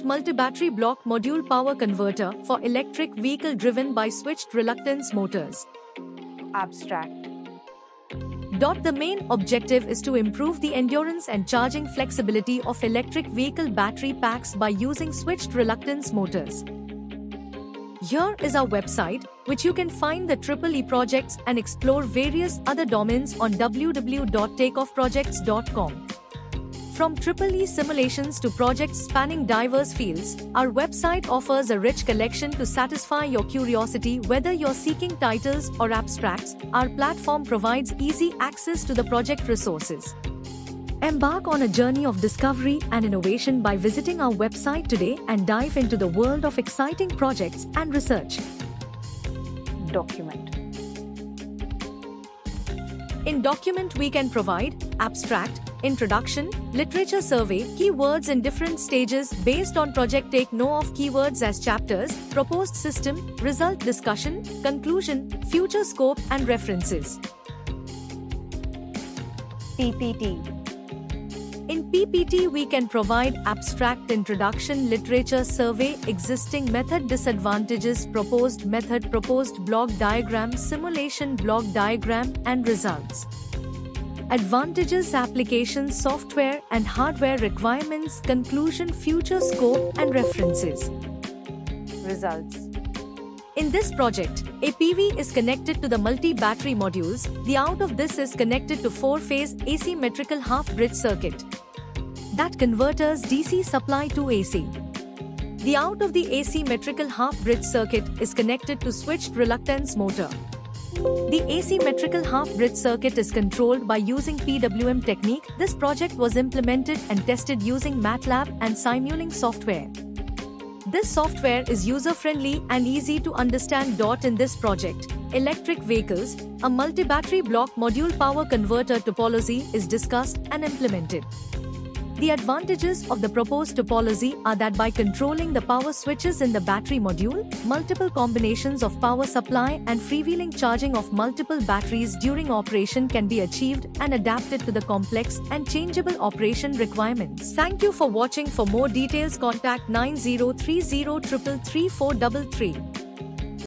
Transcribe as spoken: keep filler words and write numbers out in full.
Abstract Multi-Battery Block Module Power Converter for electric vehicle driven by switched reluctance motors. Abstract. The main objective is to improve the endurance and charging flexibility of electric vehicle battery packs by using switched reluctance motors. Here is our website, which you can find the Triple E projects and explore various other domains on w w w dot takeoff projects dot com. From Triple E simulations to projects spanning diverse fields, our website offers a rich collection to satisfy your curiosity. Whether you're seeking titles or abstracts, our platform provides easy access to the project resources. Embark on a journey of discovery and innovation by visiting our website today and dive into the world of exciting projects and research. Document. In Document, we can provide abstract, introduction, literature survey, keywords in different stages based on project. Take note of keywords as chapters, proposed system, result discussion, conclusion, future scope, and references. P P T. In P P T, we can provide abstract, introduction, literature survey, existing method, disadvantages, proposed method, proposed block diagram, simulation block diagram, and results. Advantages, applications, software and hardware requirements, conclusion, future scope, and references. Results. In this project, a P V is connected to the multi-battery modules. The out of this is connected to four-phase asymmetrical half-bridge circuit that converters D C supply to A C. The out of the asymmetrical half-bridge circuit is connected to switched reluctance motor. The asymmetrical half-bridge circuit is controlled by using P W M technique. This project was implemented and tested using MATLAB and Simulink software. This software is user-friendly and easy to understand. In this project, electric vehicles, a multi-battery block module power converter topology is discussed and implemented. The advantages of the proposed topology are that by controlling the power switches in the battery module, multiple combinations of power supply and freewheeling charging of multiple batteries during operation can be achieved and adapted to the complex and changeable operation requirements. Thank you for watching. For more details, contact nine zero three zero three three four three three.